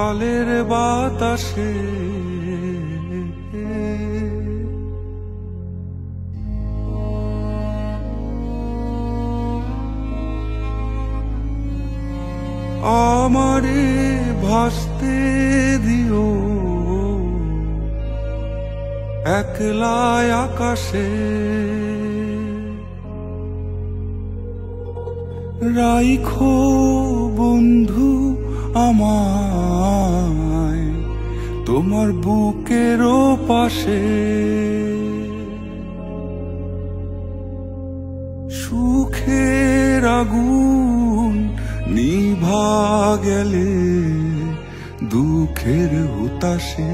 সকালের বাতাসে আমারে ভাসতে দিও একলাই আকাশে, রাইখো বন্ধু আমায় তোমার বুকের পাশে। সুখের আগুন নিভা গেলে দুঃখের হুতাশে,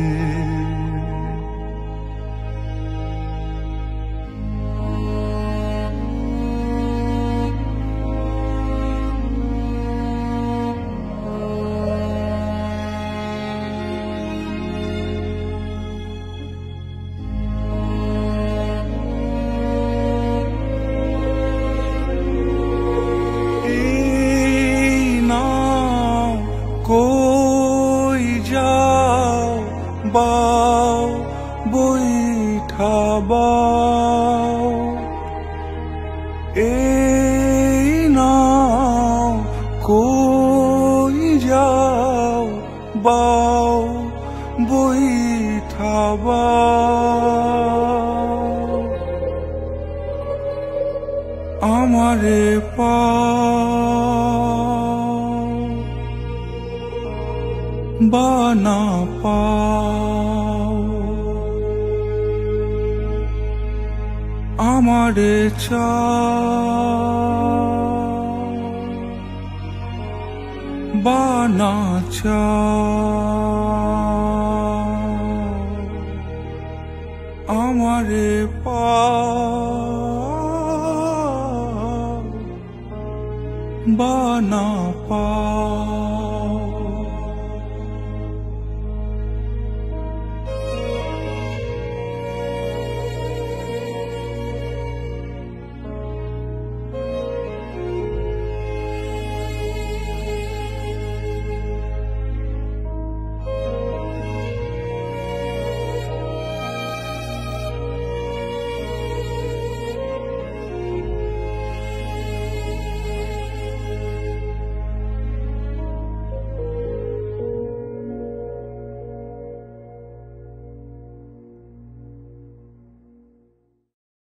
কই যাও বাও বৈঠা বাও, এই নাও কই যাও বাও বৈঠা বাও, আমারে বা না পাও, আমারে চাও বা না চাও, আমারে পাও বা না পাও।